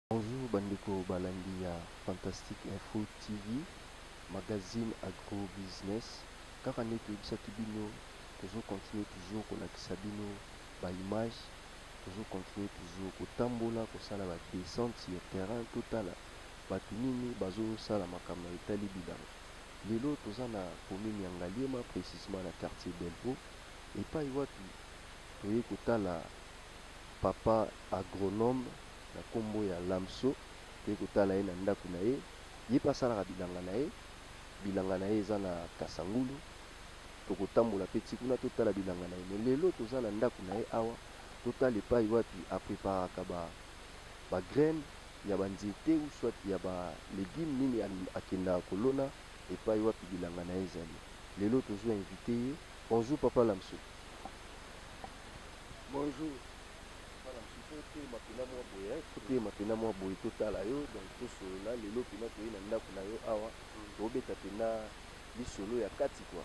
Bonjour Bandeko Balandi ya Fantastic Info TV, magazine agro-business. Kaka neti ebisaki bino, continue toujours kolakisa bino ba image, continue toujours kotambola kosala ba descente sur terrain totala bato nini bazosala makambo etali bilanga. Lelo toza na commune ya Ngaliema, précisément na quartier Belvo, epai wapi toye kotala papa agronome na kombo ya Lamso. Toye kotala ye na ndako na ye, ye mpe asalaka bilanga na ye eza na Kasangulu. Tokotambola mpe ti kuna totala bilanga na ye, me lelo toza na ndako na ye awa, totala epai wapi apreparaka ba graine ya banzete ou soit ya ba légume nini akendaka kolona epai wapi bilanga na ye ezali. Lelo tozwa invité ye. Bonjour papa Lamso. Bonjour. Kote mapena mwa boye totala yo, donc tosolola lelo pena toye na ndako na yo awa, tobeta pena lisolo ya kati kwa.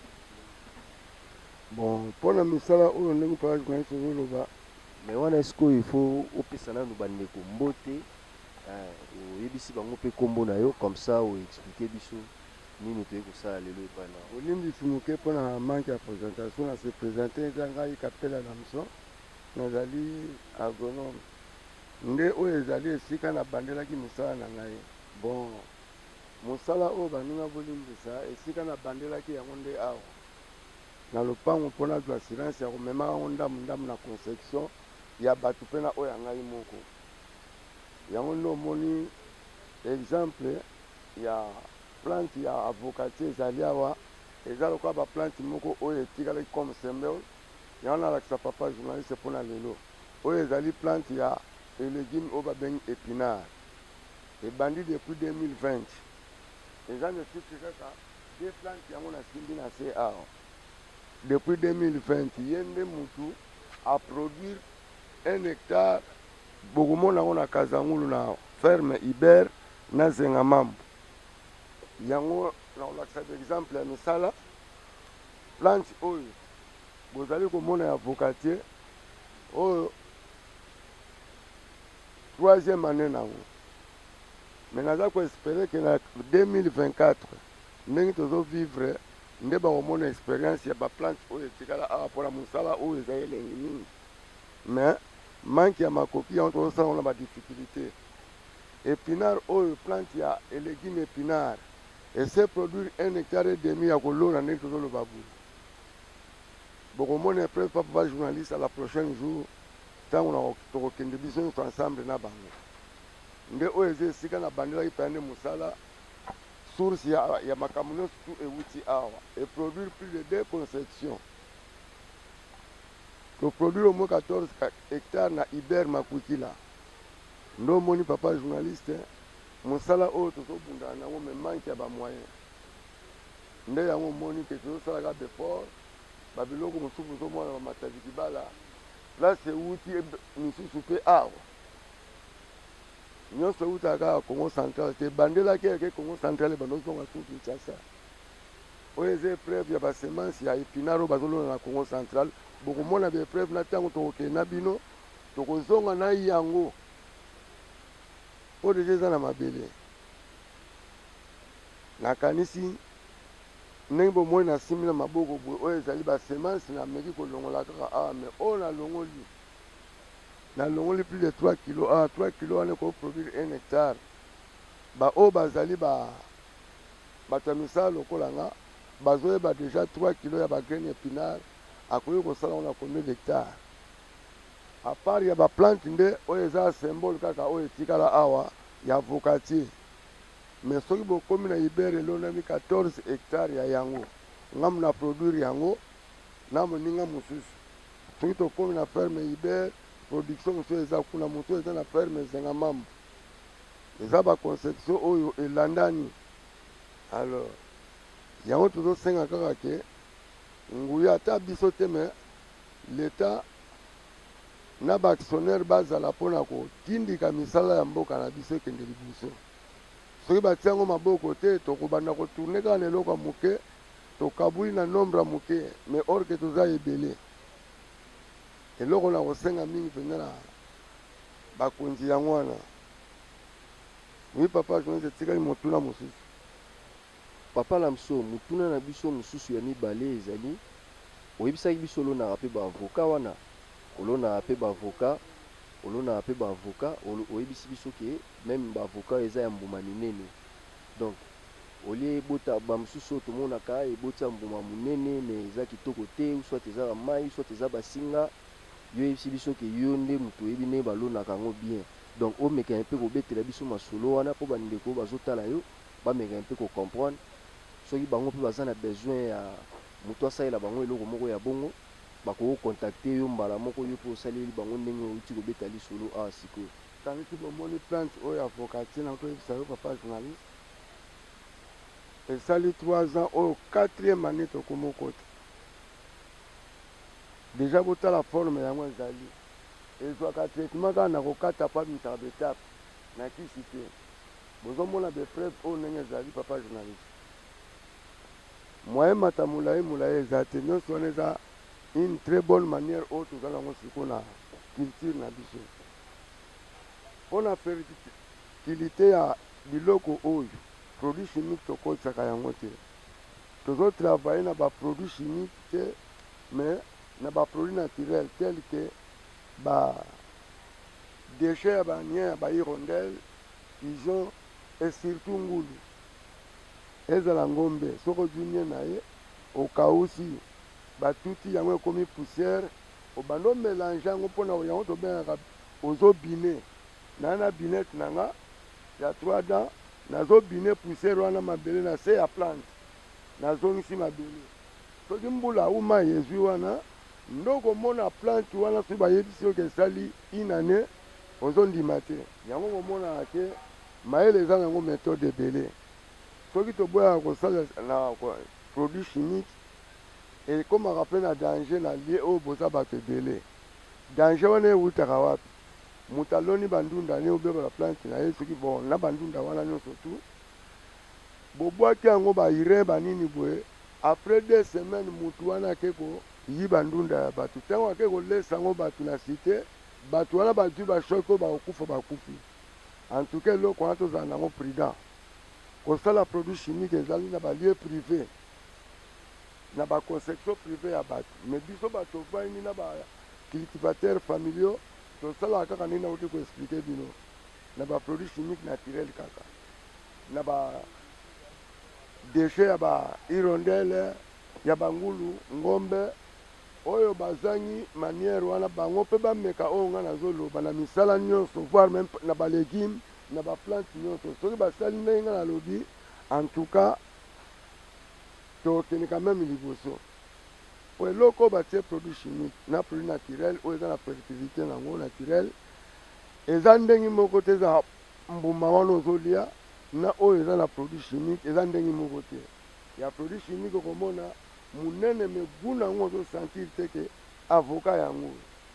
Bon, mpona misala oyo ndenge mpaka journaliste ozoloba, me wana esko il faut opesa nanu bandeko mbote, oyebisi bango mpe kombo na yo, comme ça oexplike biso nini toye kosala lelo epai na olimbisi moke mpona manque ya présentation. Na se présente eza ngai Kapela Lamson, nazali agronome nde oyo ezali esika nabandelaki misala na ngai. Bon, mosala oyo baninga bolimbisa esika nabandelaki yango nde awa na lopango mpona zwa assurance ya komemaka yango ndambu na conception ya bato mpe na oyo ya ngai moko. Yango nde omoni exemple ya plante ya avocatier ezali awa, eza lokola baplante moko oyo etikalaki comme symbole. Yango nalakisa papa journaliste mpona lelo, oyo ezali plante ya légume oyo babengi épinard, ebandi depuis 2020. eza ne suki kaka de plante yango nasimbi na se awa depuis 2020. ye nde mutu aproduire 1 hectare, bokomona yango na Kazangulu na ferme Iber na Zenga Mambo. Yango nakolakisa exemple ya misala plante oyo bozali komona ya avocatier oyo 3e année nango. Mais naza koespere ke na 2024 ndenge tozovivre nde bakomona expérience ya baplante oyo etikala awa mpona mosala oyo eza elengi mingi. Mais manque ya makoki yango tozosala ngo na badifficulté. Épinard oyo plante ya légume épinard ese produire 1 hectare et demi ya kolona ndenge tozoloba boye. Bokomona preuve papa journaliste à la prochaine jour ntango tokokende biso nyonso ensemble na bango. Nde oyo eza esika na bandelaki mpenza nde mosala source ya makambo nyonso tu ewuti awa eproduire plus de 2 concessions. Toproduire au moins 14 hectares na Iber Makwikila. Nde omoni papa journaliste mosala oyo tozobundana nango me manque ya bamoyen. Nde yango omoni ke tozosalaka befort babiloko mosusu ozomona bamatadi kibala place ewuti misusu mpe awa nyonso ewutaka kaka Congo central te, ebandelaki eke Congo central ebandozonga tu Kinshasa. Oyo eza epreuve ya basemence ya épinard oyo bazolona na Congo central. Bokomona baepreuve na ntango tokokende na bino tokozonga na yango oyo deja eza na mabele. Nakanisi ndenge bomoi nasimbi na maboko boye oyo ezali basemence nameki kolongola kaka awa, me oyo nalongoli plus de 3 kilo awa. 3 kilo wana ekoproduire 1 hectare. Baoyo bazali bato ya misala lokola nga bazoyeba deja 3 kilo ya bagraine épinard akoki kosala ngo na combien d'hectare. A part ya baplante nde oyo eza symbole kaka oyo etikala awa ya avocatier. Mais soki bokomi na Iber elonami 14 hectares ya yango ngambu na produire yango na moninga mosusu. Soki tokomi na ferme Iber production mosusu eza kuna, mosusu eza na ferme Zenga Mambo, eza baconception oyo elandani. Alors yango tozosenga kaka ke nguya ata biso te me l'État na baactionnaire bazala mpona kotindika misala ya mboka na biso ekende liboso. Soki batia yango maboko te tokobanda kotourne kaka na eloko ya moke, tokabuli na nombre ya moke, mais or ke toza ebele. Eloko na kosenga mingi mpenza na bakonzi yango wana Oui, papa, je me suis motuna mosusu. Papa Lamso, mutuna na biso mosusu ya mibale ezali oyebisaki biso olonaka mpe baavoka wana olonaka mpe baavoka olonaka mpe baavoka oyebisi biso ke meme baavoka eza ya mbuma minene. Donc olie ebota bamosusu oyo tomonaka eboti ya mbuma monene me eza kitoko te, soit eza bamai soit eza basinga, yo oyebisi biso ke yo nde moto oyebi nde balonaka yango bien. Donc omeka mpe kobetela biso masolo wana mpo bandeko bazotala yo bameka mpe kocomprendre soki bango mpe baza na besoin ya moto asalela bango eloko moko ya bongo bakokontacte yo mbala moko yo mpe osaleli bango ndenge outi kobeta lisolo awa sikoyo. Taniti bomoni plante oyo avocatie na toyebisa yo papa journaliste esali 3 ans oyo 4e année tokoma okota déjà botala forme yango ezali ezwaka traitement kaka na kokata pa mitaka betape na kisi te bozomona bepreuve oyo ndenge ezali papa journaliste moyen mata molai eza te nyonso wana eza une très bonne manière oyo tozala yango sikoyo na culture na biso mpona fertilité ya biloko oyo produit chimique tokotisaka yango te tozotravaille na baproduit chimique te mais na baproduit naturel tel que badéchet ya banien ya bahirondelle pigeon et surtout ngulu ezala ngombe soki ozwi nie na ye okausi batuti yango ekomi poussière obanda omélange yango mpona yango tobengaka ozobine na binete na nga ya 3 dents nazobine poussière wana mabele na se ya plante nazongisi mabele soki mbula auma ezwi wana ndoko mona plante wana soki bayebisi yoke esali inane ozondima te yango komonaka ke mayele eza nango méthode ebele soki toboyaka kosala na produit chimique ekomaka mpe na danger na lie oyo boza bato ebele danger wana ewutaka wapi moto aloni bandunda ne obeba baplante na ye soki bon na bandunda wana nyonso tu bobwaki yango baire banini boye après 2 semaines motu wana ake koyiba ndunda ya bato ntango ake kolesa yango bato na cité bato wana bazwi bashoki oyo bakokufa bakufi en tout cas eloko wana tozala nango prudent kosala produit chimique ezali na balie privé na baconsection privé ya bato mais biso bato vandi na bacultivateur familiaux tosalaka kaka ndenge nauti koexplike bino na baproduit chimique naturel kaka na badéchet ya bahirondele ya bangulu ngombe oyo bazangi manière wana bango mpe bameka oyo nga nazoloba na misala nyonso voire même na balégume na baplante nyonso soki basali ndenge nga nalobi en tout cas tokende quand même liboso po eloko oyo batie produit chimique na produit naturel oyo eza na fertilité nango naturel eza ndenge moko te eza mbuma wana ozolia na oyo eza na produit chimique eza ndenge moko te ya produit chimique okomona munene me guna yango ozosentir te ke avoka yango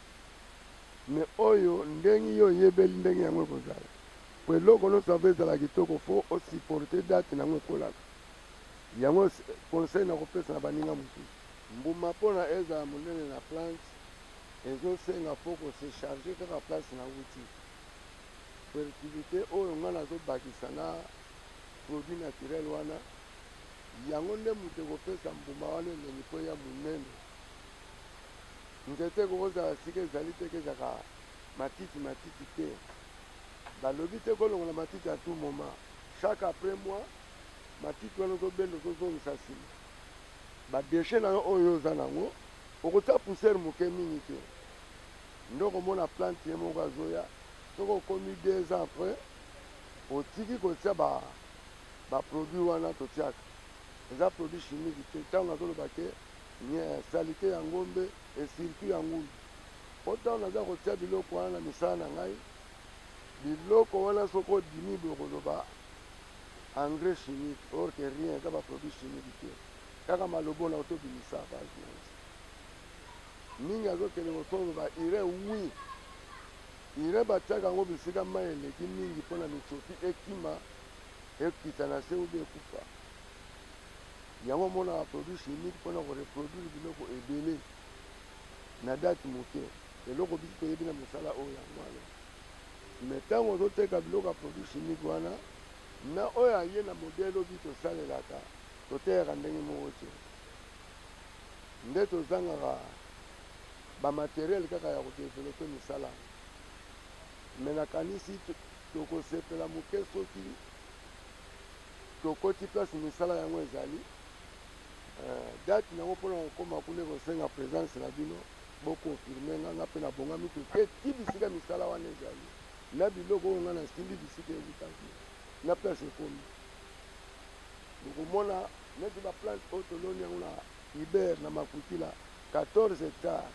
me oyo ndenge yo oyebeli ndenge yango ekozala po eloko nyonso avo ezala kitoko fo osupporte date nango ekolaka yango conseil na kopesa na baninga mosusu mbuma mpona ezala monene na plante ezosenga fo kosecharge kaka place na wuti fertilité oyo nga nazobakisa na produit naturel wana yango nde moto ekopesa mbuma wana elengi mpo ya monene nzete kokozala sika ezali te kezaka matiti te balobi te kolongola matiti à tout moment chaque après mois matiti wana ozobenda ozozongisa nsima badeshe na yo oyo oza nango okotia poussière moke mingi te nde okomona plante ye moko azoya soki okomi 2 ans après otiki kotia baproduit wana totiaka eza produit chimique te ntango nazoloba ke salite ya ngombe esirtu ya ngulu po ntango naza kotia biloko wana na misala na ngai biloko wana soki odimi boye koloba engrais chimique or que rien eza baproduit chimique te kaka malobo na otobimisa base mingi azokende kosoloba ire wi ire batiaka yango bisika mai eleki mingi mpona mitsopi ekima ekita na se obi ekufa yango monaka produit chimique mpona koreproduire biloko ebele na date moke eloko bisi toyebi na mosala oyo yango wana mais ntango ozoteka biloko ya produit chimique wana na oyo aye na modele obi tosalelaka toteyaka ndenge moko te nde tozangaka bamateriele kaka ya kodevelope misala me nakanisi tokosepela moke soki tokoti place misala yango ezali date nango mpona kokóma kuna kosenga présence na bino bokonfirme nganga mpe na bongami toke ti bisika misala wana ezali na biloko oyo nga na simbi bisika ezitaki na place ekomi okomona neti baplante oyo toloni yango na iber na makutila 14 hectare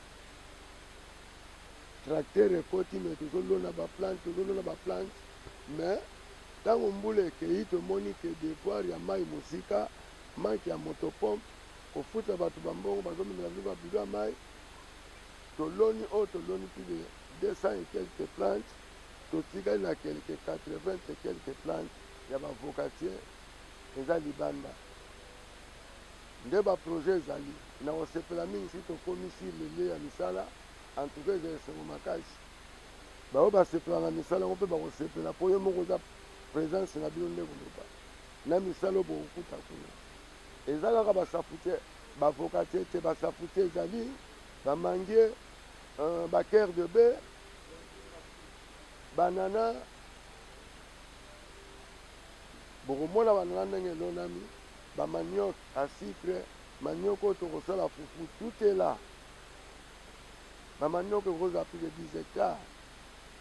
tracteur ekoti me tozolona baplante me ntango mbula ekei tomoni ke devoir ya mai mosika manke ya motopompe kofuta bato bambongo bazomemela bino babilo ya mai toloni oyo toloni plus de 200 et quelques plantes totikali na quelque 80 et quelques plantes ya bavocatier eza libanda nde baprojet ezali na kosepela mingi si tokomi sur lele ya misala en tout cas ezala esengo makasi bao basepelaka misala yango mpe bakosepela mpo yo moko oza présence na bino nde koloba na misala oyo bokokuta kuna eza kaka basafute bavocatier te basafute ezali bamangie bacaire de be banana bokomona banana ndenge elonami bamanioc à sucre manioc oyo tokosala fufu tout est là bamanioc ekozala plus de 10 hectares